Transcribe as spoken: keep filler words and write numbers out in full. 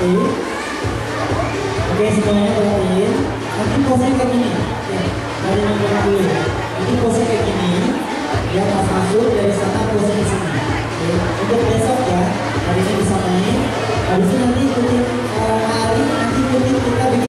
Oke, semuanya perhatiin. Nanti posenya kayak gini. Ya, dari yang dulu. Nanti pose kayak gini. Dia pas masuk dari sana pose di sini.